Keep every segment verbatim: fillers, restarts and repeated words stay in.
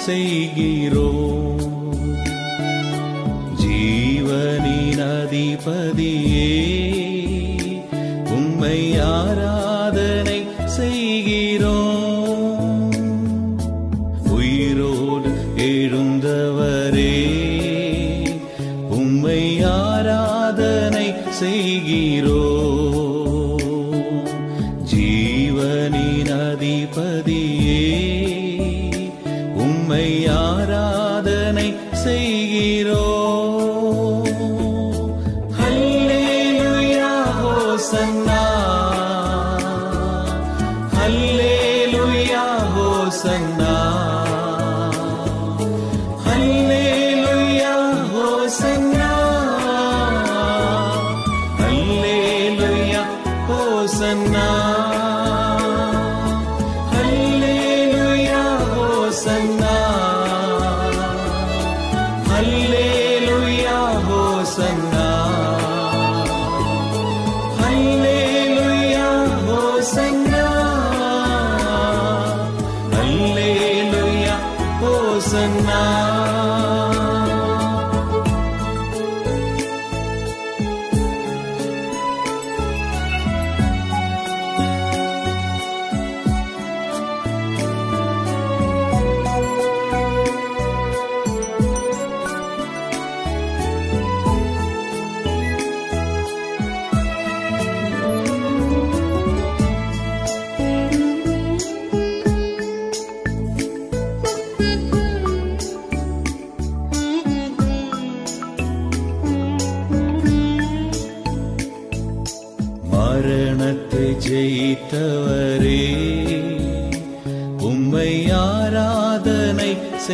செய்கிறோம். ஜீவனின் அதிபதியே உம்மை ஆராதனை செய்கிறோம். உயிரோடு எழுந்தவரே உம்மை ஆராதனை செய்கிறோம். ஜீவனின் அதிபதியே உம்மை ஆராதனை செய்கிறோம். ஹல்லேலூயா ஹோசன்னா, ஹல்லேலூயா ஹோசன்னா, ஹல்லேலூயா ஹோசன்னா, ஹல்லேலூயா ஹோசன்னா, ஹல்லேலூயா ஹோசன்னா, ஹல்லேலூயா ஹோசன்னா, ஹல்லேலூயா ஹோசன்னா, ஹல்லேலூயா ஹோசன்னா. மரணத்தை ஜெயித்தவரே உம்மை ஆராதனை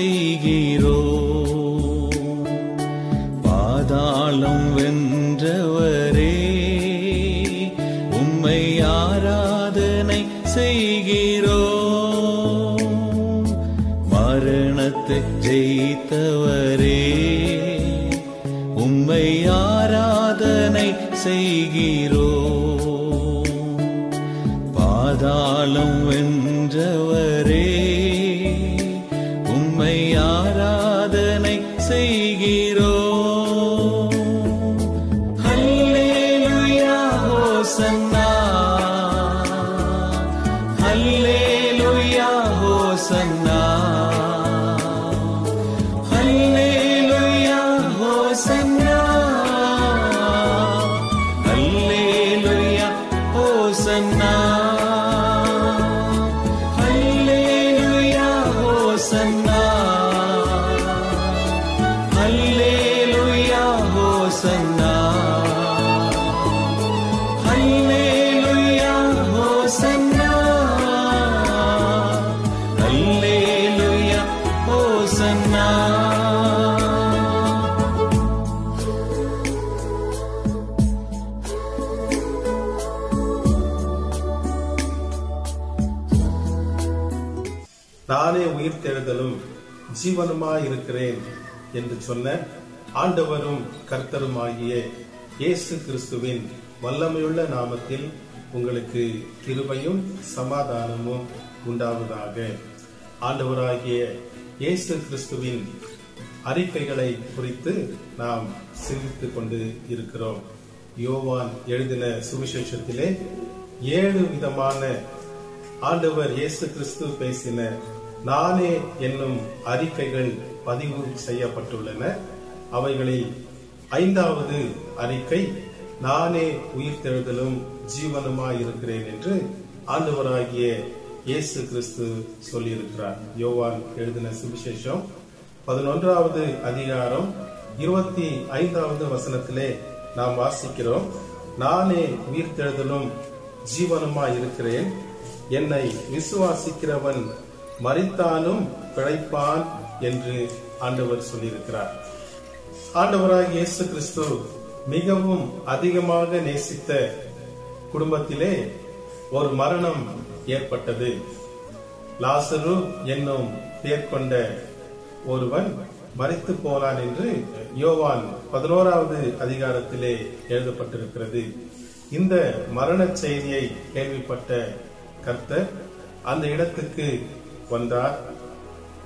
செய்கிறோம். பாதாளம் வென்றவரே உம்மை ஆராதனை செய்கிறோம். மரணத்தை ஜெயித்தவரே உம்மை ஆராதனை செய்கிறோம். பாதாளம் வென்றவரே உம்மை ஆராதனை செய்கிறோம். ஹல்லேலூயா ஹோசன்னா, ஹல்லேலூயா ஹோசன்னா, ஹல்லேலூயா ஹோசன்னா, ஹல்லேலூயா ஹோசன்னா, ஹல்லேலூயா ஹோசன்னா, ஹல்லேலூயா ஹோசன்னா, ஹல்லேலூயா ஹோசன்னா, ஹல்லேலூயா ஹோசன்னா. நானே உயிர்த்தெழுதலும் ஜீவனுமாயிருக்கிறேன் என்று சொன்ன ஆண்டவரும் கர்த்தருமாகிய இயேசு கிறிஸ்துவின் வல்லமையுள்ள நாமத்தில் உங்களுக்கு கிருபையும் சமாதானமும் உண்டாவதாக. ஆண்டவராகிய இயேசு கிறிஸ்துவின் அறிக்கைகளை குறித்து நாம் சிந்தித்துக் கொண்டு இருக்கிறோம். யோவான் எழுதின சுவிசேஷத்திலே ஏழு விதமான ஆண்டவர் இயேசு கிறிஸ்து பேசின நானே என்னும் அறிக்கைகள் பதிவு செய்யப்பட்டுள்ளன. அவைகளில் ஐந்தாவது அறிக்கை நானே உயிர்த்தெழுதலும் ஜீவனுமாயிருக்கிறேன் என்று ஆண்டவராகிய இயேசு கிறிஸ்து சொல்லியிருக்கிறார். யோவான் எழுதின சுவிசேஷம் பதினொன்றாவது அதிகாரம் இருபத்தி ஐந்தாவது வசனத்திலே நாம் வாசிக்கிறோம், நானே உயிர்த்தெழுதலும் ஜீவனுமாயிருக்கிறேன், என்னை விசுவாசிக்கிறவன் மரித்தாலும் பிழைப்பான் என்று ஆண்டவர் சொல்லியிருக்கிறார். ஆண்டவராகிய இயேசு கிறிஸ்து மிகவும் அதிகமாக நேசித்த குடும்பத்திலே ஒரு மரணம் ஏற்பட்டது. லாசரு என்னும் பெயர் கொண்ட ஒருவன் மரித்து போனான் என்று யோவான் பதினோராவது அதிகாரத்திலே எழுதப்பட்டிருக்கிறது. இந்த மரண செய்தியை கேள்விப்பட்ட கர்த்தர் அந்த இடத்துக்கு வந்தார்.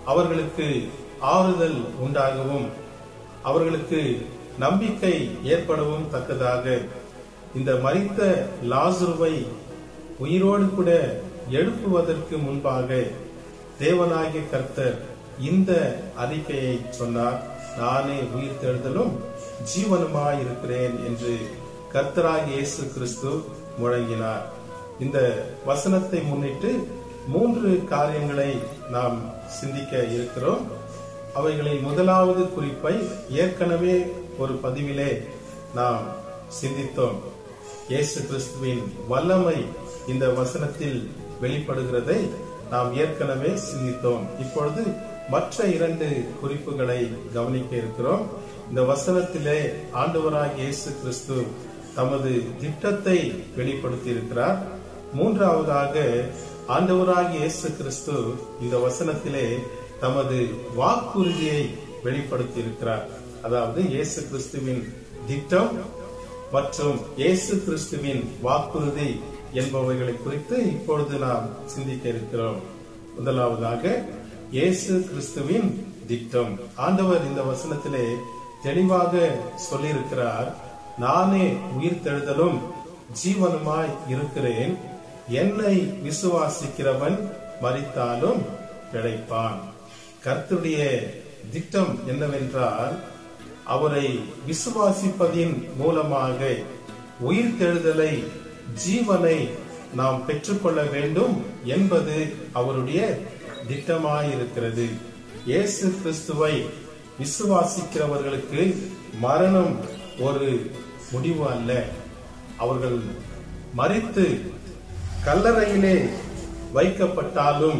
அவர்களுக்கு ஆறுதல் உண்டாகவும் அவர்களுக்கு நம்பிக்கை ஏற்படவும் தக்கதாக இந்த மரித்த லாசருவை உயிரோடு கூட எழுப்புவதற்கு முன்பாக தேவனாகிய கர்த்தர் இந்த அறிக்கையை சொன்னார். நானே உயிர்த்தெழுதலும் ஜீவனுமாய் இருக்கிறேன் என்று கர்த்தராகிய இயேசு கிறிஸ்து முழங்கினார். இந்த வசனத்தை முன்னிட்டு மூன்று காரியங்களை நாம் சிந்திக்க இருக்கிறோம். அவைகளில் முதலாவது குறிப்பை ஏற்கனவே ஒரு பதிவிலே நாம் சிந்தித்தோம். இயேசு கிறிஸ்துவின் வல்லமை இந்த வசனத்தில் வெளிப்படுகிறதை நாம் ஏற்கனவே சிந்தித்தோம். இப்பொழுது மற்ற இரண்டு குறிப்புகளை கவனிக்க இருக்கிறோம். இந்த வசனத்திலே ஆண்டவராகிய இயேசு கிறிஸ்து தமது திட்டத்தை வெளிப்படுத்தி இருக்கிறார். மூன்றாவதாக ஆண்டவராகிய இயேசு கிறிஸ்து இந்த வசனத்திலே தமது வாக்குறுதியை வெளிப்படுத்தி இருக்கிறார். அதாவது இயேசு கிறிஸ்துவின் திட்டம் மற்றும் இயேசு கிறிஸ்துவின் வாக்குறுதி என்பவைகளை குறித்து இப்பொழுது நாம் சிந்திக்க இருக்கிறோம். முதலாவதாக இயேசு கிறிஸ்துவின் திட்டம். ஆண்டவர் இந்த வசனத்திலே தெளிவாக சொல்லியிருக்கிறார், நானே உயிர்த்தெழுதலும் ஜீவனுமாய் இருக்கிறேன், என்னை விசுவாசிக்கிறவன் மரித்தாலும் பிழைப்பான். கர்த்தருடைய திட்டம் என்னவென்றால், அவரை விசுவாசிப்பதின் மூலமாக உயிர்த்தெழுதலை ஜீவனை நாம் பெற்றுக்கொள்ள வேண்டும் என்பது அவருடைய திட்டமாயிருக்கிறது. இயேசு கிறிஸ்துவை விசுவாசிக்கிறவர்களுக்கு மரணம் ஒரு முடிவு அல்ல. அவர்கள் மரித்து கல்லறையிலே வைக்கப்பட்டாலும்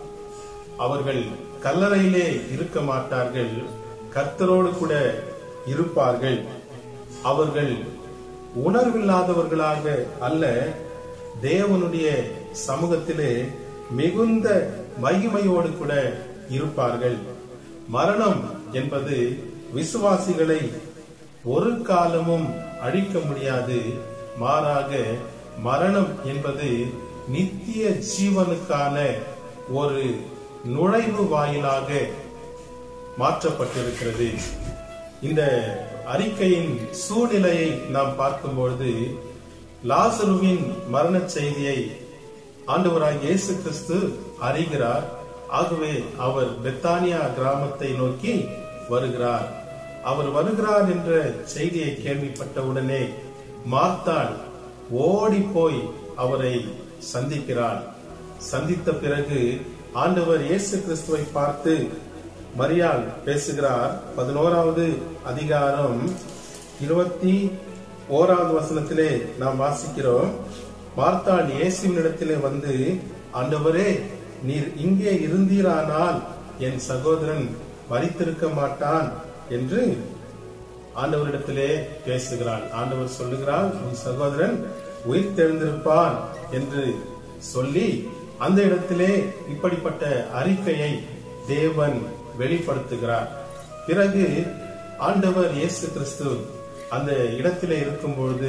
அவர்கள் கல்லறையிலே இருக்க மாட்டார்கள், கர்த்தரோடு கூட இருப்பார்கள். அவர்கள் உணர்வில்லாதவர்களாக அல்ல, தேவனுடைய சமூகத்திலே மிகுந்த மகிமையோடு கூட இருப்பார்கள். மரணம் என்பது விசுவாசிகளை ஒரு காலமும் அழிக்க முடியாது. மாறாக மரணம் என்பது நித்திய ஜீவனுக்கான ஒரு நுழைவு வாயிலாக மாற்றப்பட்டிருக்கிறது. இந்த அறிக்கையின் சூழ்நிலையை நாம் பார்க்கும்பொழுது, லாசருவின் மரண செய்தியை ஆண்டவராகிய இயேசு கிறிஸ்து அறிகிறார். ஆகவே அவர் பெத்தானியா கிராமத்தை நோக்கி வருகிறார். அவர் வருகிறார் என்ற செய்தியை கேள்விப்பட்டவுடனே மார்த்தாள் ஓடி போய் அவரை சந்திக்கிறார். சந்தித்த பிறகு ஆண்டவர் இயேசு கிறிஸ்துவை பார்த்து மரியாள் பேசுகிறார். பதினோராவது அதிகாரம் இருபத்தி ஓராவது வசனத்திலே நாம் வாசிக்கிறோம், மார்த்தாள் இயேசுவின் இடத்திலே வந்து, ஆண்டவரே, நீர் இங்கே இருந்தீரானால் என் சகோதரன் மரித்திருக்க மாட்டான் என்று ஆண்டவரிடத்திலே பேசுகிறாள். ஆண்டவர் சொல்லுகிறார், உன் சகோதரன் உயிர் தெழுந்திருப்பான் என்று சொல்லி அந்த இடத்திலே இப்படிப்பட்ட அறிக்கையை தேவன் வெளிப்படுத்துகிறார். பிறகு ஆண்டவர் இயேசு கிறிஸ்து அந்த இடத்திலே இருக்கும் பொழுது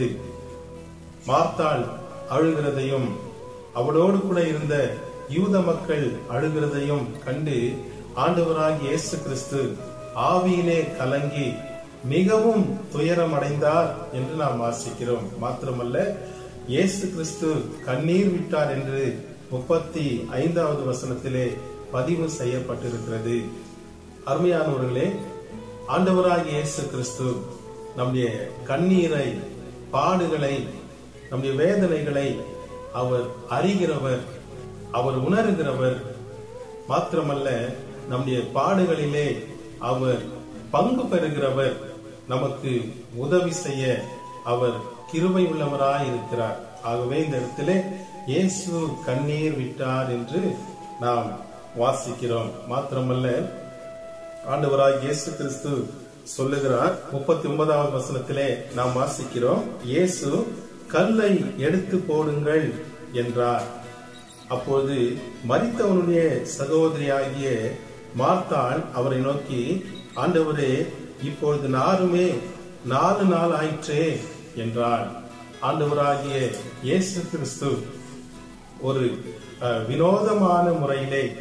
மார்த்தாள் அழுகிறதையும் அவளோடு கூட இருந்த யூத மக்கள் அழுகிறதையும் கண்டு ஆண்டவராகிய இயேசு கிறிஸ்து ஆவியிலே கலங்கி மிகவும் துயரம் அடைந்தார் என்று நாம் வாசிக்கிறோம். மாத்திரமல்ல, இயேசு கிறிஸ்து கண்ணீர் விட்டார் என்று முப்பத்தி ஐந்தாவது வசனத்திலே பதிவு செய்யப்பட்டிருக்கிறது. அருமையானவர்களே, ஆண்டவராகிய இயேசு கிறிஸ்து நம்முடைய கண்ணீரை, பாடுகளை, நம்முடைய வேதனைகளை அவர் அறிகிறவர், அவர் உணர்கிறவர். மாத்திரமல்ல, நம்முடைய பாடுகளிலே அவர் பங்கு பெறுகிறவர். நமக்கு உதவி செய்ய அவர் கிருபை உள்ளவராய் இருக்கிறார். ஆகவே இந்த இடத்திலே இயேசு கண்ணீர் விட்டார் என்று நாம் வாசிக்கிறோம். மாத்திரமல்ல, ஆண்டவராய் இயேசு கிறிஸ்து சொல்லுகிறார். முப்பத்தி ஒன்பதாவது வசனத்திலே நாம் வாசிக்கிறோம், இயேசு கல்லை எடுத்து போடுங்கள் என்றார். அப்போது மரித்தவனுடைய சகோதரியாகிய மார்த்தாள் அவரை நோக்கி, ஆண்டவரே, இப்பொழுது நாருமே நாலு நாள் ஆயிற்றே என்றார். ஆண்டவராகிய இயேசு கிறிஸ்து ஒரு வினோதமான முறையிலே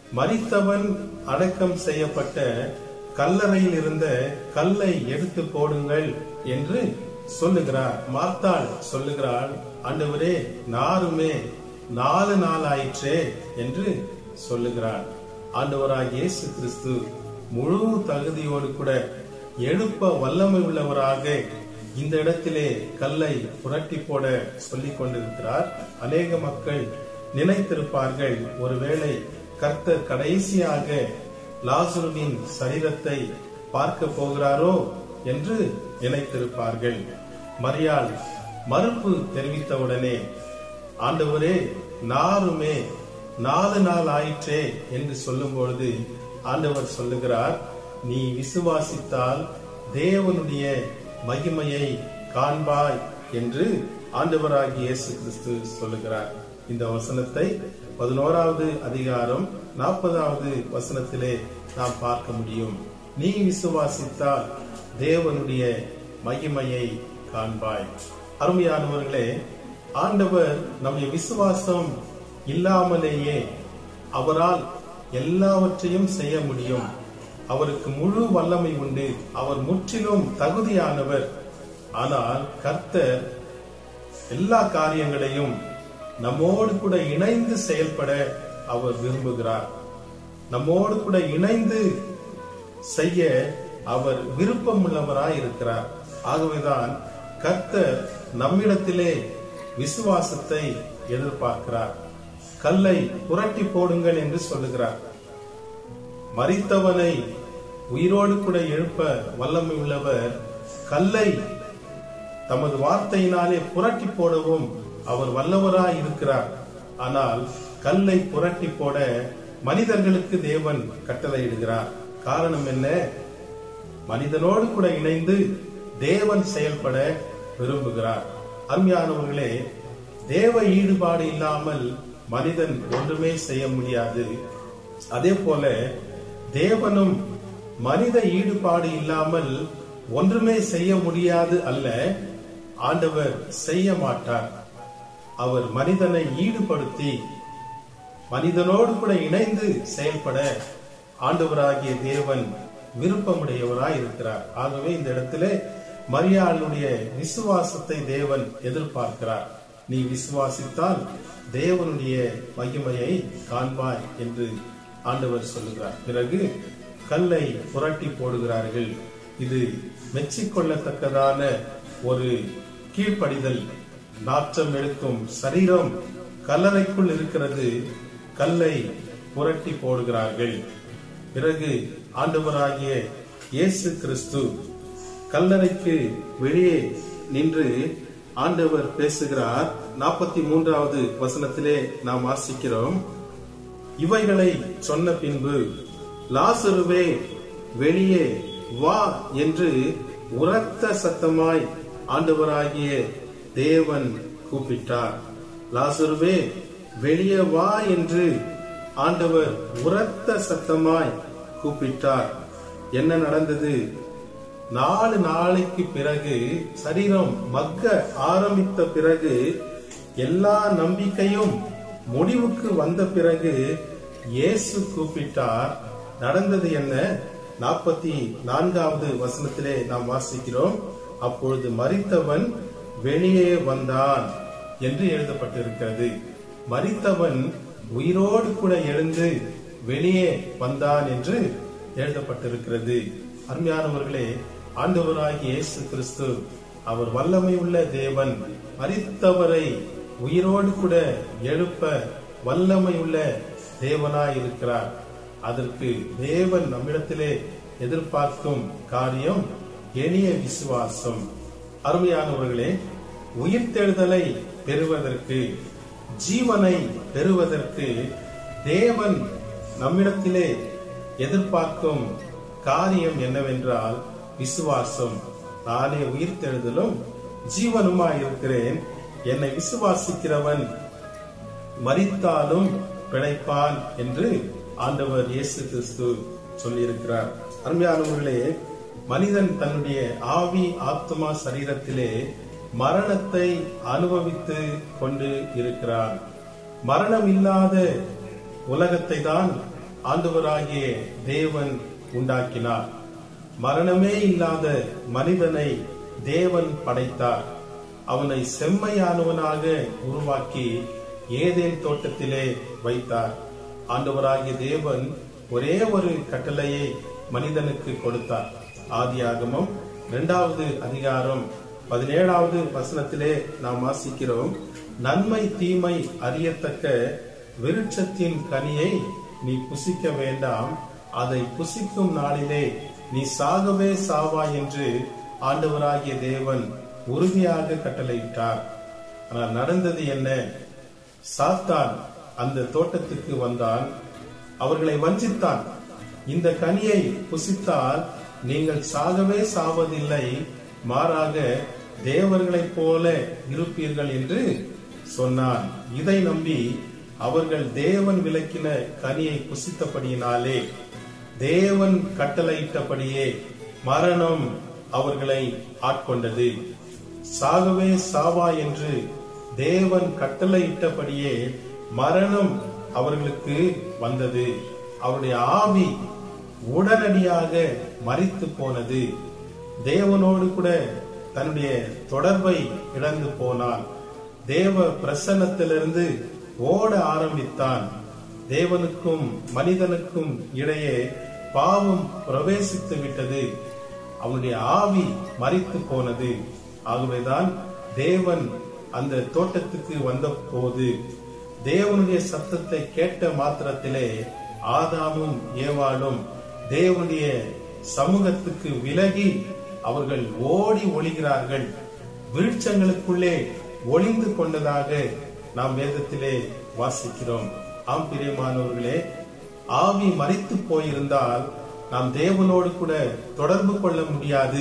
மரித்தவன் அடக்கம் செய்யப்பட்ட கல்லறையில் இருந்த கல்லை எடுத்து போடுங்கள் என்று சொல்லுகிறார். மார்த்தாள் சொல்லுகிறாள், ஆண்டவரே நாருமே நாலு நாள் ஆயிற்றே என்று சொல்லுகிறார். ஆண்டவராகிய இயேசு கிறிஸ்து முழு தகுதியோடு கூட எழுப்ப வல்லமை உள்ளவராக இந்த இடத்திலே கல்லை புரட்டி போட சொல்லிக் கொண்டிருக்கிறார். அநேக மக்கள் நினைத்திருப்பார்கள், ஒருவேளை கர்த்தர் கடைசியாக லாசருவின் சரீரத்தை பார்க்க போகிறாரோ என்று நினைத்திருப்பார்கள். மரியாள் மறுப்பு தெரிவித்தவுடனே, ஆண்டவரே நாருமே நாலு நாள் ஆயிற்றே என்று சொல்லும் பொழுது ஆண்டவர் சொல்லுகிறார், நீ விசுவாசித்தால் தேவனுடைய மகிமையை காண்பாய் என்று ஆண்டவராகிய இயேசு கிறிஸ்து சொல்லுகிறார். இந்த வசனத்தை பதினோராவது அதிகாரம் நாற்பதாவது வசனத்திலே நாம் பார்க்க முடியும். நீ விசுவாசித்தால் தேவனுடைய மகிமையை காண்பாய். அருமையானவர்களே, ஆண்டவர் நம்முடைய விசுவாசம் இல்லாமலேயே அவரால் எல்லாவற்றையும் செய்ய முடியும். அவருக்கு முழு வல்லமை உண்டு. அவர் முற்றிலும் தகுதியானவர். ஆனால் கர்த்தர் எல்லா காரியங்களையும் நம்மோடு கூட இணைந்து செயல்பட அவர் விரும்புகிறார். நம்மோடு கூட இணைந்து செய்ய அவர் விருப்பம் உள்ளவராய் இருக்கிறார். ஆகவேதான் கர்த்தர் நம்மிடத்திலே விசுவாசத்தை எதிர்பார்க்கிறார். கல்லை புரட்டி போடுங்கள் என்று சொல்லுகிறார். மரித்தவனை உயிரோடு கூட எழுப்ப வல்லமை உள்ளவர் கல்லை தமது வார்த்தையினாலே புரட்டி போடவும் அவர் வல்லவராய் இருக்கிறார். ஆனால் கல்லை புரட்டி போட மனிதர்களுக்கு தேவன் கட்டளையிடுகிறார். காரணம் என்ன? மனிதனோடு கூட இணைந்து தேவன் செயல்பட விரும்புகிறார். அருமையானவர்களே, தேவ ஈடுபாடு இல்லாமல் மனிதன் ஒன்றுமே செய்ய முடியாது. அதே போல தேவனும் மனித ஈடுபாடு இல்லாமல் ஒன்றுமே செய்ய முடியாது அல்ல, ஆண்டவர் செய்ய மாட்டார். அவர் மனிதனை ஈடுபடுத்தி மனிதனோடு கூட இணைந்து செயல்பட ஆண்டவராகிய தேவன் விருப்பமுடையவராய் இருக்கிறார். ஆகவே இந்த இடத்திலே மரியாளுடைய விசுவாசத்தை தேவன் எதிர்பார்க்கிறார். நீ விசுவாசித்தால் தேவனுடைய மகிமையை காண்பாய் என்று ஆண்டவர் சொல்லுகிறார். பிறகு கல்லை புரட்டி போடுகிறார்கள். இது மெச்சிக்கொள்ளத்தக்கதான ஒரு கீழ்ப்படிதல். நாற்றம் எடுக்கும் சரீரம் கல்லறைக்குள் இருக்கிறது. கல்லை புரட்டி போடுகிறார்கள். பிறகு ஆண்டவராகிய இயேசு கிறிஸ்து கல்லறைக்கு வெளியே நின்று ஆண்டவர் பேசுகிறார். நாற்பத்தி மூன்றாவது வசனத்திலே நாம் வாசிக்கிறோம், இவைகளை சொன்ன பின்பு லாசருவே வெளியே வா என்று உரத்த சத்தமாய் ஆண்டவராகிய தேவன் கூப்பிட்டார். லாசருவே வெளியே வா என்று ஆண்டவர் உரத்த சத்தமாய் கூப்பிட்டார். என்ன நடந்தது? நாலு நாளைக்கு பிறகு, சரீரம் மக்க ஆரம்பித்த பிறகு, எல்லா நம்பிக்கையும் முடிவுக்கு வந்த பிறகு இயேசு கூப்பிட்டார். நடந்தது என்ன? நாற்பத்தி நான்காவது வசனத்திலே நாம் வாசிக்கிறோம், அப்பொழுது மரித்தவன் வெளியே வந்தான் என்று எழுதப்பட்டிருக்கிறது. மரித்தவன் உயிரோடு கூட எழுந்து வெளியே வந்தான் என்று எழுதப்பட்டிருக்கிறது. அருமையானவர்களே, ஆண்டவராகிய இயேசு கிறிஸ்து அவர் வல்லமை உள்ள தேவன். மரித்தவரை உயிரோடு கூட எழுப்ப வல்லமை உள்ள தேவனாய் இருக்கிறார். அதற்கு தேவன் நம்மிடத்திலே எதிர்பார்க்கும் காரியம் எளிய விசுவாசம். அருமையானவர்களே, உயிர்த்தெழுதலை பெறுவதற்கு, ஜீவனை பெறுவதற்கு தேவன் நம்மிடத்திலே எதிர்பார்க்கும் காரியம் என்னவென்றால் விசுவாசம். நானே உயிர்த்தெழுதலும் ஜீவனுமாய் இருக்கிறேன். என்னை விசுவாசிக்கிறவன் மரித்தாலும் பிழைப்பான் என்று ஆண்டவர் இயேசு கிறிஸ்து சொல்லியிருக்கிறார். அருமையானவர்களே, மனிதன் தன்னுடைய ஆவி ஆத்மா சரீரத்திலே மரணத்தை அனுபவித்து கொண்டு இருக்கிறார். மரணம் இல்லாத உலகத்தை தான் ஆண்டவராகிய தேவன் உண்டாக்கினார். மரணமே இல்லாத மனிதனை தேவன் படைத்தார். அவனை செம்மையானவனாக உருவாக்கி ஏதேன் தோட்டத்திலே வைத்தார். ஆண்டவராகிய தேவன் ஒரே ஒரு கட்டளையை மனிதனுக்கு கொடுத்தார். ஆதியாகமம் இரண்டாவது அதிகாரம் பதினேழாவது வசனத்திலே நாம் வாசிக்கிறோம், நன்மை தீமை அறியத்தக்க விருட்சத்தின் கனியை நீ புசிக்க வேண்டாம், அதை புசிக்கும் நாளிலே நீ சாகவே சாவாய் என்று ஆண்டவராகிய தேவன் உறுதியாக கட்டளையிட்டார். ஆனால் நடந்தது என்ன? சாத்தான் அந்த தோட்டத்துக்கு வந்தான், அவர்களை வஞ்சித்தான். இந்த கனியை புசித்தால் நீங்கள் சாகவே சாவதில்லை, மாறாக தேவர்களைப் போல இருப்பீர்கள் என்று சொன்னான். இதை நம்பி அவர்கள் தேவன் விலக்கின கனியை புசித்தபடியினாலே, தேவன் கட்டளையிட்டபடியே மரணம் அவர்களை ஆட்கொண்டது. சாகவே சாவா என்று தேவன் கட்டளையிட்டபடியே மரணம் அவர்களுக்கு வந்தது. அவருடைய ஆவி உடனடியாக மரித்து போனது. தேவனோடு கூட தன்னுடைய தொடர்பை இழந்து போனான். தேவ பிரசன்னத்திலிருந்து ஓட ஆரம்பித்தான். தேவனுக்கும் மனிதனுக்கும் இடையே பாவம் பிரவேசித்து விட்டது. அவனுடைய ஆவி மரித்து போனது. ஆகவேதான் தேவன் அந்த தோட்டத்துக்கு வந்த போது தேவனுடைய சத்தத்தை கேட்ட மாத்திரத்திலே ஆதாமும் ஏவாளும் தேவனுடைய சமூகத்துக்கு விலகி அவர்கள் ஓடி ஒளிகிறார்கள். விருட்சங்களுக்குள்ளே ஒளிந்து கொண்டதாக நாம் வேதத்திலே வாசிக்கிறோம். ஆம் பிரியமானவர்களே, ஆவி மரித்து போயிருந்தால் நாம் தேவனோடு கூட தொடர்பு கொள்ள முடியாது.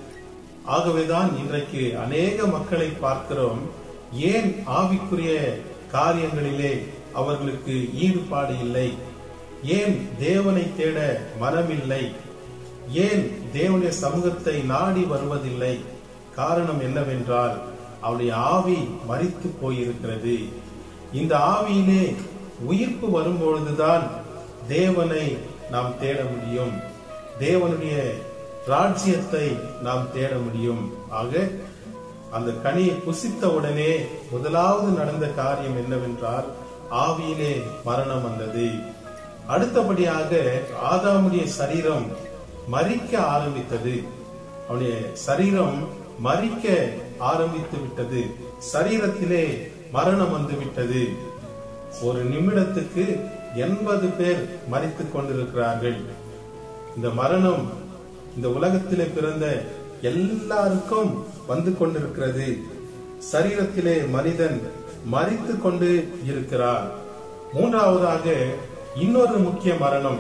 ஆகவேதான் இன்றைக்கு அநேக மக்களை பார்க்கிறோம். ஏன் ஆவிக்குரிய காரியங்களிலே அவர்களுக்கு ஈடுபாடு இல்லை? ஏன் தேவனை தேட மனமில்லை? ஏன் தேவனுடைய சமூகத்தை நாடி வருவதில்லை? காரணம் என்னவென்றால் அவருடைய ஆவி மரித்து போயிருக்கிறது. இந்த ஆவியிலே உயிர்ப்பு வரும்பொழுதுதான் தேவனை நாம் தேட முடியும், தேவனுடைய ராஜ்யத்தை நாம் தேட முடியும். ஆக அந்த கனியை புசித்த உடனே முதலாவது நடந்த காரியம் என்னவென்றால் ஆவியிலே மரணம் வந்தது. அடுத்தபடியாக ஆதாமுடைய சரீரம் மரிக்க ஆரம்பித்தது. அவனுடைய சரீரம் மரிக்க ஆரம்பித்து விட்டது. சரீரத்திலே மரணம் வந்து விட்டது. ஒரு நிமிடத்துக்கு எண்பது பேர் மரித்துக் கொண்டிருக்கிறார்கள். இந்த மரணம் இந்த உலகத்திலே பிறந்த எல்லாருக்கும் வந்து கொண்டிருக்கிறது. சரீரத்திலே மனிதன் மரித்து கொண்டு இருக்கிறார். மூன்றாவதாக இன்னொரு முக்கிய மரணம்,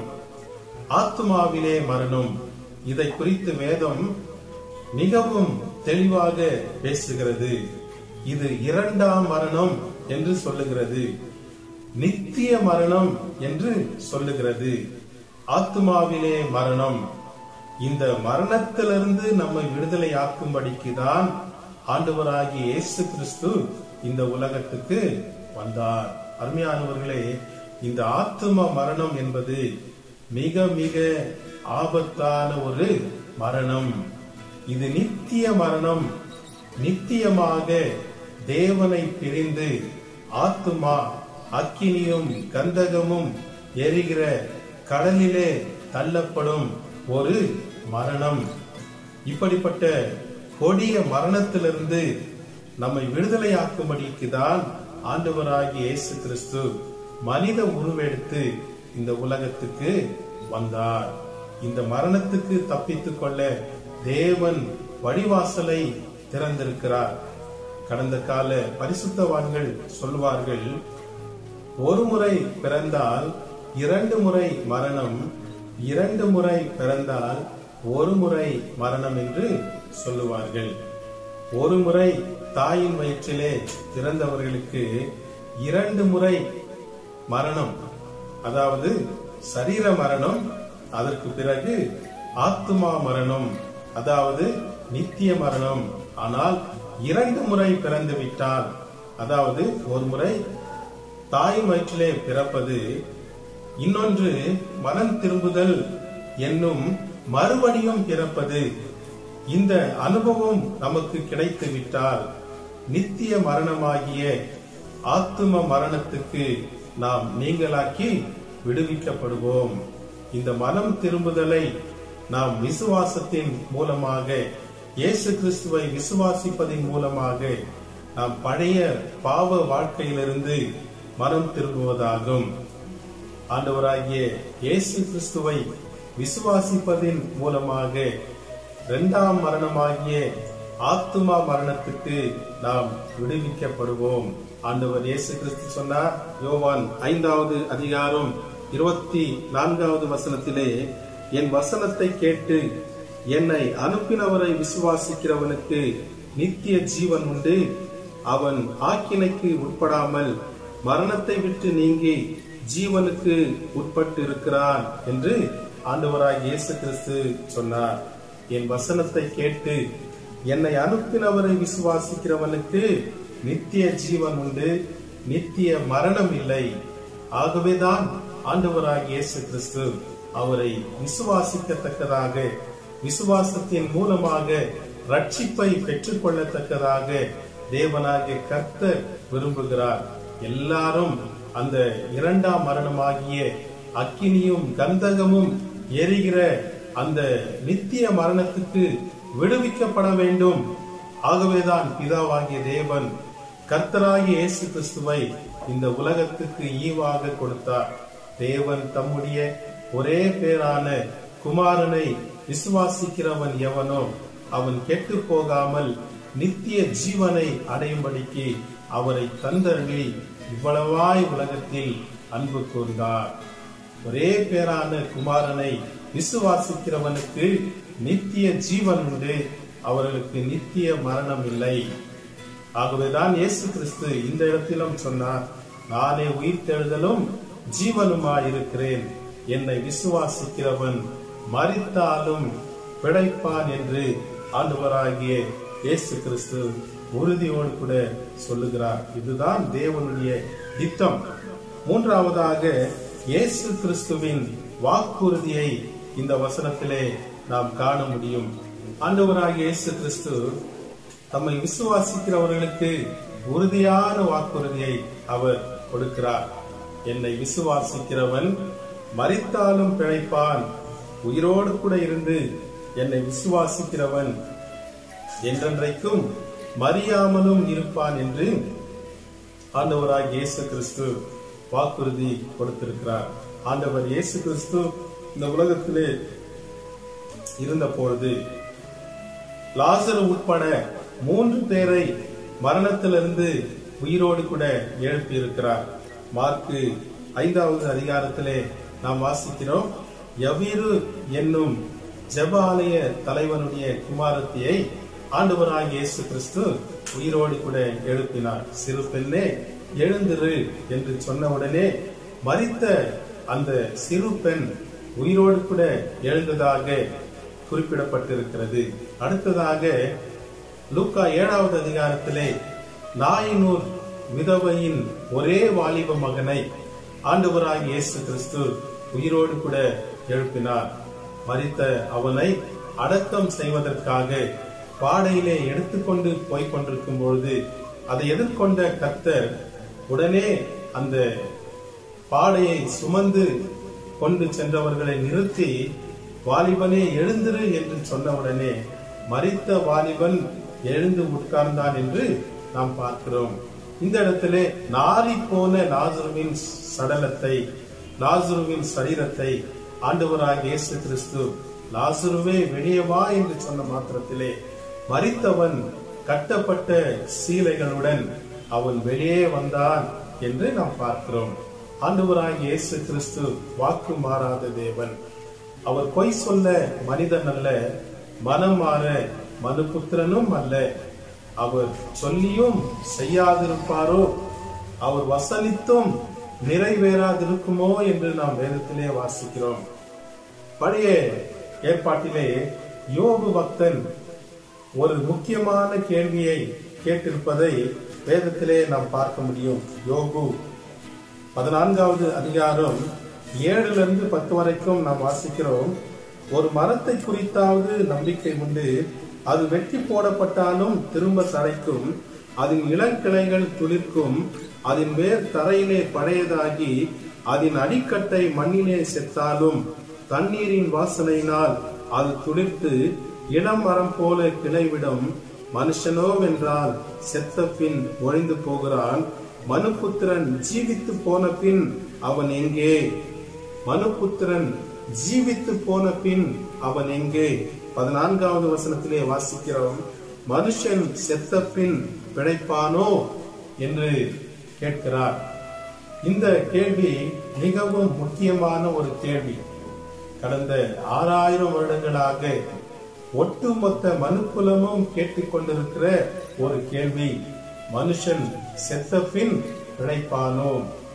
ஆத்மாவிலே மரணம். இதை குறித்து வேதம் மிகவும் தெளிவாக பேசுகிறது. இது இரண்டாம் மரணம் என்று சொல்லுகிறது, நித்திய மரணம் என்று சொல்லுகிறது. ஆத்மாவிலே மரணம். இந்த மரணத்திலிருந்து நம்மை விடுதலை ஆக்கும்படிக்கு தான் ஆண்டவராகிய இயேசு கிறிஸ்து இந்த உலகத்துக்கு வந்தார். அருமையானவர்களே, இந்த ஆத்ம மரணம் என்பது மிக மிக ஆபத்தான ஒரு மரணம். இது நித்திய மரணம். நித்தியமாக தேவனை பிரிந்து ஆத்துமா அக்கினியும் கந்தகமும் எரிகிற கடலிலே தள்ளப்படும் ஒரு மரணம். இப்படிப்பட்ட கொடிய மரணத்திலிருந்து நம்மை விடுதலையாக்கும்படிக்கு தான் ஆண்டவராகிய இயேசு கிறிஸ்து மனித உருவெடுத்து இந்த உலகத்துக்கு வந்தார். இந்த மரணத்துக்கு தப்பித்துக் கொள்ள தேவன் வழிவாசலை திறந்திருக்கிறார். கடந்த கால பரிசுத்தவான்கள் சொல்வார்கள், ஒரு முறை பிறந்தால் இரண்டு முறை மரணம், இரண்டு முறை பிறந்தால் ஒரு முறை மரணம் என்று சொல்லுவார்கள். ஒரு முறை தாயின் வயிற்றிலே பிறந்தவர்களுக்கு இரண்டு முறை மரணம், அதாவது சரீர மரணம், அதற்கு பிறகு ஆத்மா மரணம், அதாவது நித்திய மரணம். ஆனால் இரண்டு முறை பிறந்து விட்டால், அதாவது ஒரு முறை தாயின் வயிற்றிலே பிறப்பது, இன்னொன்று மனம் திரும்புதல் என்னும் மறுபடியும் பிறப்பது. இந்த அனுபவம் நமக்கு கிடைத்து விட்டால் நித்திய மரணமாகிய ஆத்தும மரணத்துக்கு நாம் நீங்களாக்கி விடுவிக்கப்படுவோம். இந்த மனம் திரும்புதலை நாம் விசுவாசத்தின் மூலமாக, இயேசு கிறிஸ்துவை விசுவாசிப்பதின் மூலமாக நாம் பழைய பாவ வாழ்க்கையிலிருந்து மனம் திரும்புவதாகும். ஆண்டவராகிய இயேசு கிறிஸ்துவை விசுவாசிப்பதின் மூலமாக இரண்டாம் மரணமாகிய ஆத்துமா மரணத்துக்கு நாம் விடுவிக்கப்படுவோம். ஆண்டவர் இயேசு கிறிஸ்து சொன்னார், யோவான் ஐந்தாவது அதிகாரம் இருபத்தி நான்காவது வசனத்திலே, என் வசனத்தை கேட்டு என்னை அனுப்பினவரை விசுவாசிக்கிறவனுக்கு நித்திய ஜீவன் உண்டு, அவன் ஆக்கினைக்கு உட்படாமல் மரணத்தை விட்டு நீங்கி ஜீவனுக்கு உட்பட்டு இருக்கிறான் என்று ஆண்டவராகிய இயேசு கிறிஸ்து சொன்னார். என் வசனத்தை கேட்டு என்னை அனுப்பினவரை விசுவாசிக்கிறவனுக்கு நித்திய ஜீவன் உண்டு, நித்திய மரணம் இல்லை. ஆகவேதான் ஆண்டவராகிய இயேசு கிறிஸ்து அவரை விசுவாசிக்கத்தக்கதாக, விசுவாசத்தின் மூலமாக ரட்சிப்பை பெற்றுக் கொள்ளத்தக்கதாக தேவனாகிய கர்த்தர் விரும்புகிறார். எல்லாரும் அந்த இரண்டாம் மரணமாகிய அக்கினியும் கந்தகமும் எரிகிற அந்த நித்திய மரணத்துக்கு விடுவிக்கப்பட வேண்டும். ஆகவேதான் பிதாவாகிய தேவன் கர்த்தராகிய இயேசு கிறிஸ்துவை இந்த உலகத்துக்கு ஈவாக கொடுத்தார். தேவன் தம்முடைய ஒரே பேரான குமாரனை விசுவாசிக்கிறவன் எவனோ அவன் கெட்டு போகாமல் நித்திய ஜீவனை அடையும்படிக்கு அவரை தந்தருளி இவ்வளவாய் உலகத்தில் அன்பு கூர்ந்தார். ஒரே பேரான குமாரனை விசுவாசிக்கிறவனுக்கு நித்திய ஜீவன் உண்டு, அவர்களுக்கு நித்திய மரணம் இல்லை. ஆகவேதான் இயேசு கிறிஸ்து இந்த இடத்திலும் சொன்னார், நானே உயிர்த்தெழுதலும் ஜீவனுமாயிருக்கிறேன், என்னை விசுவாசிக்கிறவன் மரித்தாலும் பிழைப்பான் என்று ஆண்டவராகிய இயேசு கிறிஸ்து உறுதியோடு கூட சொல்லுகிறார். இதுதான் தேவனுடைய திட்டம். மூன்றாவதாக இயேசு கிறிஸ்துவின் வாக்குறுதியை இந்த வசனத்திலே நாம் காண முடியும். ஆண்டவராகிய இயேசு கிறிஸ்து தம்மை விசுவாசிக்கிறவர்களுக்கு உறுதியான வாக்குறுதியை அவர் கொடுக்கிறார். என்னை விசுவாசிக்கிறவன் மரித்தாலும் பிழைப்பான், உயிரோடு கூட இருந்து என்னை விசுவாசிக்கிறவன் என்றென்றைக்கும் மறியாமலும் இருப்பான் என்று ஆண்டவராகிய இயேசு கிறிஸ்து வாக்குறுதி கொடுத்திருக்கிறார். ஆண்டவர் இயேசு கிறிஸ்து இந்த உலகத்திலே இருந்த பொழுது லாசரு உட்பட மூன்று பேரை மரணத்திலிருந்து உயிரோடு கூட எழுப்பி இருக்கிறார். மார்க்கு ஐந்தாவது அதிகாரத்திலே நாம் வாசிக்கிறோம், யவீரு என்னும் ஜெப ஆலய தலைவனுடைய குமாரத்தியை ஆண்டவராகிய இயேசு கிறிஸ்து உயிரோடு கூட எழுப்பினார். சிறு பெண்ணே எழுந்திரு என்று சொன்னவுடனே மரித்த அந்த சிறு பெண் உயிரோடு கூட எழுந்ததாக குறிப்பிடப்பட்டிருக்கிறது. அடுத்ததாக லூக்கா ஏழாவது அதிகாரத்திலே நாயினூர் விதவையின் ஒரே வாலிப மகனை ஆண்டவராகிய இயேசு கிறிஸ்து உயிரோடு கூட எழுப்பினார். மரித்த அவனை அடக்கம் செய்வதற்காக பாடையிலே எடுத்துக்கொண்டு போய் கொண்டிருக்கும் பொழுது அதை எதிர்கொண்ட கர்த்தர் உடனே அந்த பாடையை சுமந்து கொண்டு சென்றவர்களை நிறுத்தி, வாலிபனே எழுந்திரு என்று சொன்னவுடனே மரித்த வாலிபன் எழுந்து உட்கார்ந்தான் என்று நாம் பார்க்கிறோம். இந்த இடத்திலே நாரி போன லாசருவின் சடலத்தை, லாசருவின் சரீரத்தை ஆண்டவராகிய இயேசு கிறிஸ்து லாசருவே வெளியே வா என்று சொன்ன மாத்திரத்திலே மரித்தவன் கட்டப்பட்ட சீலைகளுடன் அவன் வெளியே வந்தான் என்று நாம் பார்க்கிறோம். ஆண்டவராகிய இயேசு கிறிஸ்து வாக்கு மாறாத தேவன். அவர் பொய் சொல்ல மனிதன் அல்ல, மனம் மாற மனுபுத்திரனும் அல்ல. அவர் சொல்லியும் செய்யாதிருப்பாரோ, அவர் வசனித்தும் நிறைவேறாதிருக்குமோ என்று நாம் வேதத்திலே வாசிக்கிறோம். பழைய ஏற்பாட்டிலே யோபு பக்தன் ஒரு முக்கியமான கேள்வியை கேட்டிருப்பதை வேதத்திலே நாம் பார்க்க முடியும். யோபு பதினான்காவது அதிகாரம் ஏழுல இருந்து பத்து வரைக்கும் நாம் வாசிக்கிறோம். ஒரு மரத்தை குறித்தாவது நம்பிக்கை உண்டு, அது வெட்டி போடப்பட்டாலும் திரும்ப தழைக்கும், அதன் இளங்கிளைகள் துளிர்க்கும், அதன் வேர் தரையிலே பழையதாகி, அதன் அடிக்கட்டை மண்ணிலே செத்தாலும் தண்ணீரின் வாசனையினால் அது துளிர்த்து இளம் மரம் போல கிளைவிடும். மனுஷனோ வென்றால் செத்த பின் ஒழிந்து போகிறான், மனுபுத்திரன் ஜீவித்து போன பின் அவன் எங்கே? மனுபுத்திரன் ஜீவித்து போன பின் அவன் எங்கே? பதினான்காவது வசனத்திலே வாசிக்கிறோம், மனுஷன் செத்த பின் பிழைப்பானோ என்று கேட்கிறார். இந்த கேள்வி மிகவும் முக்கியமான ஒரு கேள்வி. கடந்த ஆறாயிரம் வருடங்களாக ஒட்டுமொத்த மனுக்குலமும் கேட்டுக்கொண்டிருக்கிற ஒரு கேள்வி, மனுஷன் செத்த பின் பிழைப்பானோ?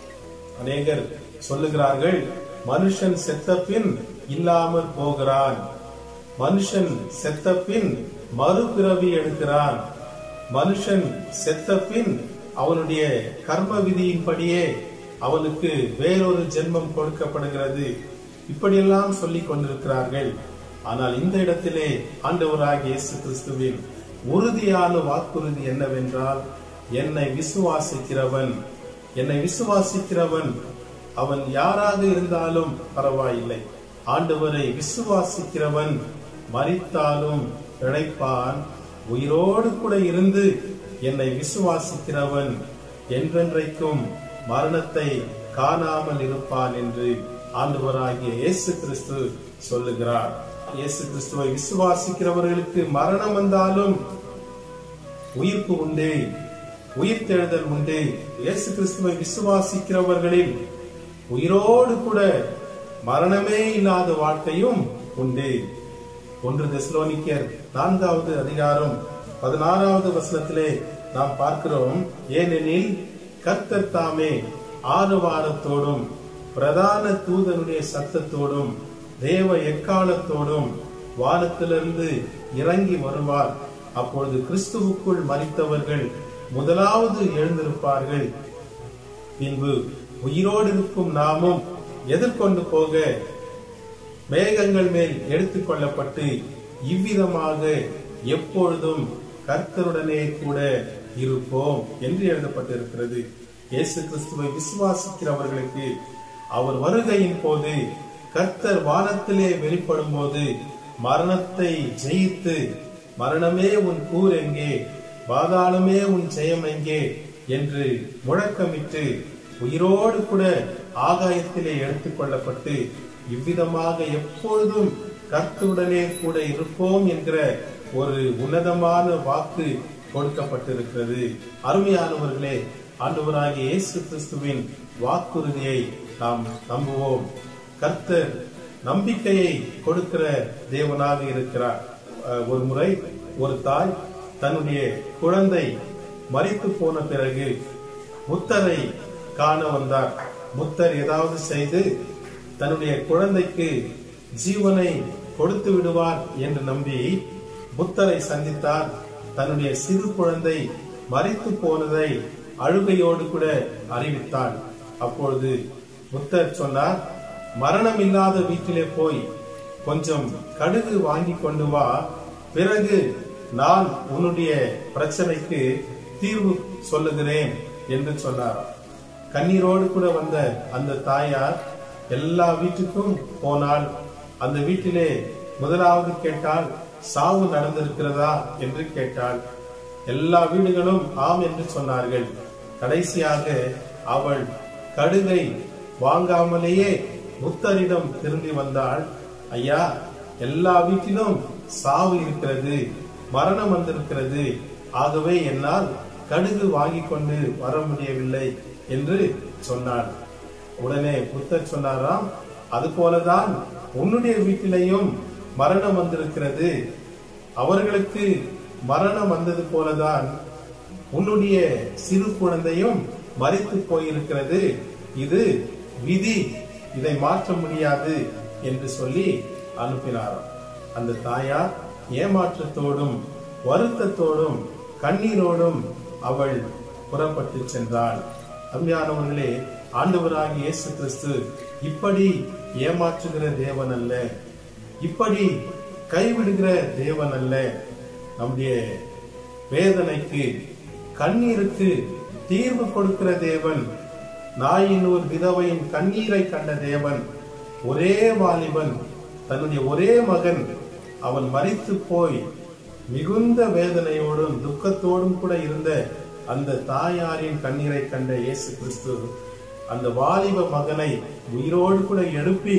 அநேகர் சொல்லுகிறார்கள், மனுஷன் செத்த பின் இல்லாமல் போகிறான், மனுஷன் செத்த பின் மறுபிறவி எடுக்கிறான், மனுஷன் செத்த பின் அவனுடைய கர்ம விதியின்படியே அவனுக்கு வேறொரு ஜென்மம் கொடுக்கப்படுகிறது, இப்படியெல்லாம் சொல்லிக் கொண்டிருக்கிறார்கள். ஆனால் இந்த இடத்திலே ஆண்டவராகிய இயேசு கிறிஸ்துவின் உறுதியான வாக்குறுதி என்னவென்றால், என்னை விசுவாசிக்கிறவன் என்னை விசுவாசிக்கிறவன் அவன் யாராக இருந்தாலும் பரவாயில்லை, ஆண்டவரை விசுவாசிக்கிறவன் மரித்தாலும் பிழைப்பான், உயிரோடு கூட இருந்து என்னை விசுவாசிக்கிறவன் என்றென்றைக்கும் மரணத்தை காணாமல் இருப்பான் என்று ஆண்டவராகிய இயேசு கிறிஸ்து சொல்லுகிறார். இயேசு கிறிஸ்துவை விசுவாசிக்கிறவர்களுக்கு மரணம் வந்தாலும் உயிர்ப்பு உண்டு, உயிர்த்தெழுதல் உண்டு. இயேசு கிறிஸ்துவை விசுவாசிக்கிறவர்களில் உயிரோடு கூட மரணமே இல்லாத வாழ்க்கையும் உண்டு. ஒன்று தெசலோனிக்கேயர் நான்காவது அதிகாரம் பதினாறாவது வசனத்திலே நாம் பார்க்கிறோம், ஏனெனில் கர்த்தர் தாமே ஆரவாரத்தோடும் பிரதான தூதனுடைய சத்தத்தோடும் தேவ எக்காலத்தோடும் வானத்திலிருந்து இறங்கி வருவார். அப்பொழுது கிறிஸ்துவுக்குள் மரித்தவர்கள் முதலாவது எழுந்திருப்பார்கள். பின்பு உயிரோடு இருக்கும் நாமும் எதிர்கொண்டு போக மேகங்கள் மேல் எடுத்துக் கொள்ளப்பட்டு இவ்விதமாக எப்பொழுதும் கர்த்தருடனே கூட இருப்போம் என்று எழுதப்பட்டிருக்கிறது. இயேசு கிறிஸ்துவை விசுவாசிக்கிறவர்களுக்கு அவர் வருகையின் போது, கர்த்தர் வானத்திலே வெளிப்படும் போது, மரணத்தை ஜெயித்து மரணமே உன் கூர் எங்கே, பாதாளமே உன் ஜெயம் எங்கே என்று முழக்கமிட்டு உயிரோடு கூட ஆகாயத்திலே எடுத்துக் கொள்ளப்பட்டு இவ்விதமாக எப்பொழுதும் கர்த்தருடனே கூட இருப்போம் என்கிற ஒரு உன்னதமான வாக்கு கொடுக்கப்பட்டிருக்கிறது. அருமையானவர்களே, ஆண்டவராகிய இயேசு கிறிஸ்துவின் வாக்குறுதியை நாம் நம்புவோம். கர்த்தர் நம்பிக்கையை கொடுக்கிற தேவனாக இருக்கிறார். ஒரு முறை ஒரு தாய் தன்னுடைய குழந்தை மரித்து போன பிறகு முத்தரை காண வந்தார். முத்தர் ஏதாவது செய்து தன்னுடைய குழந்தைக்கு ஜீவனை கொடுத்து விடுவார் என்று நம்பி முத்தரை சந்தித்தார். தன்னுடைய சிறு குழந்தை மரித்து போனதை அழுகையோடு கூட அறிவித்தாள். அப்பொழுது முத்தர் சொன்னார், மரணம் இல்லாத வீட்டிலே போய் கொஞ்சம் கடுகு வாங்கி கொண்டு வா, பிறகு நான் உன்னுடைய பிரச்சனைக்கு தீர்வு சொல்லுகிறேன் என்று சொன்னார். கண்ணீரோடு கூட வந்த அந்த தாயார் எல்லா வீட்டுக்கும் போனாள். அந்த வீட்டிலே முதலாவது கேட்டால், சாவு நடந்திருக்கிறதா என்று கேட்டாள். எல்லா வீடுகளும் ஆம் என்று சொன்னார்கள். கடைசியாக அவள் கடுகை வாங்காமலேயே முத்தரிடம் திரும்பி வந்தாள். ஐயா, எல்லா வீட்டிலும் சாவு இருக்கிறது, மரணம் வந்திருக்கிறது, ஆகவே என்னால் கடுகு வாங்கி கொண்டு வர முடியவில்லை என்று சொன்னாள். உடனே புத்தர் சொன்னாராம், அது போலதான் உன்னுடைய வீட்டிலையும் மரணம் வந்திருக்கிறது, அவர்களுக்கு மரணம் வந்தது போலதான் உன்னுடைய சிறு குழந்தையும் மரித்து போயிருக்கிறது, இது விதி, இதை மாற்ற முடியாது என்று சொல்லி அனுப்பினாராம். அந்த தாயார் ஏமாற்றத்தோடும் வருத்தத்தோடும் கண்ணீரோடும் அவள் புறப்பட்டு சென்றாள். அருமையானவர்களே, ஆண்டவராகிய இயேசு கிறிஸ்து இப்படி ஏமாற்றுகிற தேவன் அல்ல, இப்படி கைவிடுகிற தேவன் அல்ல. நம்முடைய வேதனைக்கு கண்ணீருக்கு தீர்வு கொடுக்கிற தேவன், நாயின் ஒரு விதவையின் கண்ணீரை கண்ட தேவன், ஒரே வாலிபன் தன்னுடைய ஒரே மகன் அவன் மரித்து போய் மிகுந்த வேதனையோடும் துக்கத்தோடும் கூட இருந்த அந்த தாயாரின் கண்ணீரை கண்ட இயேசு கிறிஸ்து அந்த வாலிப மகனை உயிரோடு கூட எழுப்பி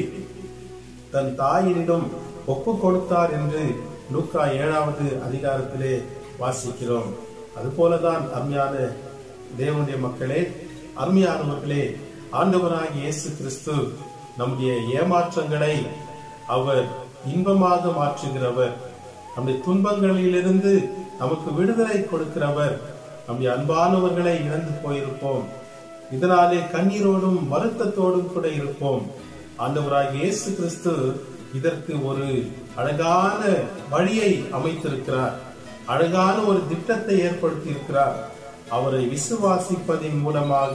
தன் தாயினிடம் ஒப்பு கொடுத்தார் என்று லூக்கா ஏழாவது அதிகாரத்திலே வாசிக்கிறோம். அதுபோலதான் அருமையான தேவனுடைய மக்களே, அருமையானவர்களே, ஆண்டவராகிய இயேசு கிறிஸ்து நம்முடைய ஏமாற்றங்களை அவர் இன்பமாக மாற்றுகிறவர், நம்முடைய துன்பங்களிலிருந்து நமக்கு விடுதலை கொடுக்கிறவர். நம்முடைய அன்பானவர்களை இழந்து போயிருப்போம், இதனாலே கண்ணீரோடும் வருத்தத்தோடும் கூட இருப்போம். ஆண்டவராகிய இயேசு கிறிஸ்து இதற்கு ஒரு அழகான வழியை அமைத்திருக்கிறார், அழகான ஒரு திட்டத்தை ஏற்படுத்தி இருக்கிறார். அவரை விசுவாசிப்பதின் மூலமாக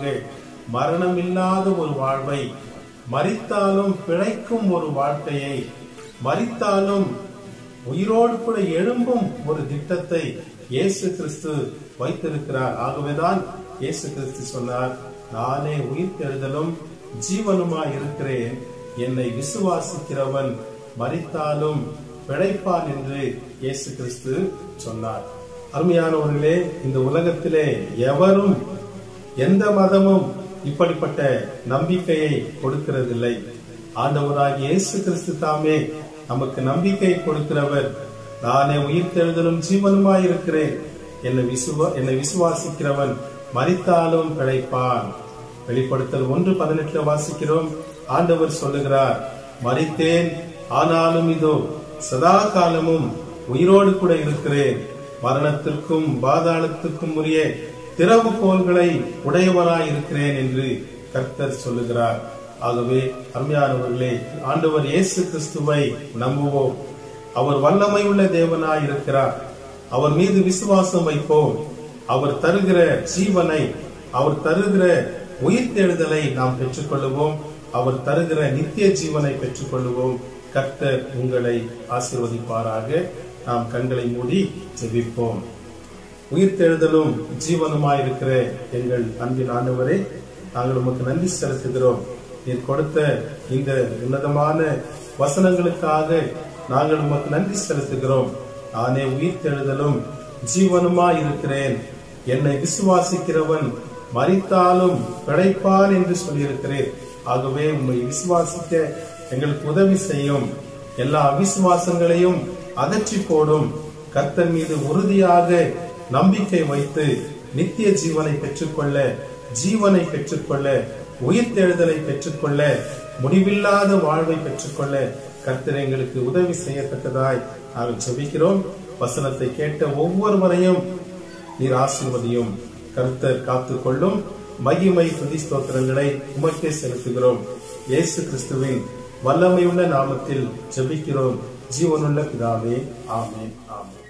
மரணமில்லாத ஒரு வாழ்வை, மரித்தாலும் பிழைக்கும் ஒரு வாழ்க்கையை, மரித்தாலும் உயிரோடு கூட எழும்பும் ஒரு திட்டத்தை இயேசு கிறிஸ்து வைத்திருக்கிறார். ஆகவேதான் இயேசு கிறிஸ்து சொன்னார், நானே உயிர்த்தெழுதலும் ஜீவனுமாய் இருக்கிறேன், என்னை விசுவாசிக்கிறவன் மரித்தாலும் பிழைப்பான் என்று இயேசு கிறிஸ்து சொன்னார். அருமையானவர்களே, இந்த உலகத்திலே எவரும் எந்த மதமும் இப்படிப்பட்ட நம்பிக்கையை கொடுக்கிறதில்லை. ஆண்டவராகிய இயேசு கிறிஸ்து தாமே நமக்கு நம்பிக்கை கொடுக்கிறவர். நானே உயிர்த்தெழுதலும் ஜீவனுமாய் இருக்கிறேன், என்னை விசுவா என்னை விசுவாசிக்கிறவன் மரித்தாலும் பிழைப்பான். வெளிப்படுத்தல் ஒன்று பதினெட்டுல வாசிக்கிறோம். ஆண்டவர் சொல்லுகிறார், மரித்தேன், ஆனாலும் இதோ சதா காலமும் உயிரோடு கூட இருக்கிறேன், மரணத்திற்கும் பாதாளத்திற்கும் உரிய திறவுகோல்களை உடையவராய் இருக்கிறேன் என்று கர்த்தர் சொல்லுகிறார். ஆகவே அருமையானவர்களே, ஆண்டவர் இயேசு கிறிஸ்துவை நம்புவோம். அவர் வல்லமை உள்ள தேவனாய் இருக்கிறார். அவர் மீது விசுவாசம் வைப்போம். அவர் தருகிற ஜீவனை, அவர் தருகிற உயிர்த்தெழுதலை நாம் பெற்றுக்கொள்ளுவோம். அவர் தருகிற நித்திய ஜீவனை பெற்றுக் கொள்ளுவோம். கர்த்தர் உங்களை ஆசீர்வதிப்பாராக. நாம் கண்களை மூடி ஜெபிப்போம். உயிர்த்தெழுதலும் ஜீவனுமாயிருக்கிற எங்கள் அன்பின் ஆண்டவரே, நாங்கள் உமக்கு நன்றி செலுத்துகிறோம். நீர் கொடுத்த இந்த உன்னதமான வசனங்களுக்காக நாங்கள் உமக்கு நன்றி செலுத்துகிறோம். நானே உயிர்த்தெழுதலும் ஜீவனுமாய் இருக்கிறேன், என்னை விசுவாசிக்கிறவன் மரித்தாலும் பிழைப்பான் என்று சொல்லியிருக்கிறேன். ஆகவே உம்மை விசுவாசிக்க எங்களுக்கு உதவி செய்யும். எல்லா அவிசுவாசங்களையும் அகற்றி போடும். கர்த்தர் மீது உறுதியாக நம்பிக்கை வைத்து நித்திய ஜீவனை பெற்றுக்கொள்ள, ஜீவனை பெற்றுக்கொள்ள, உயிர்த்தெழுதலை பெற்றுக்கொள்ள, முடிவில்லாத வாழ்வை பெற்றுக்கொள்ள கர்த்தர் எங்களுக்கு உதவி செய்யத்தக்கதாய் நாங்கள் ஜெபிக்கிறோம். வசனத்தை கேட்ட ஒவ்வொருவரையும் நீர் ஆசீர்வதியும். கர்த்தர் காத்துக்கொள்ளும். மகிமை துதி ஸ்தோத்திரங்களை உமக்கே செலுத்துகிறோம். இயேசு கிறிஸ்துவின் வல்லமையுள்ள நாமத்தில் ஜெபிக்கிறோம் ஜீவனுள்ள பிதாவே. ஆமென், ஆமென்.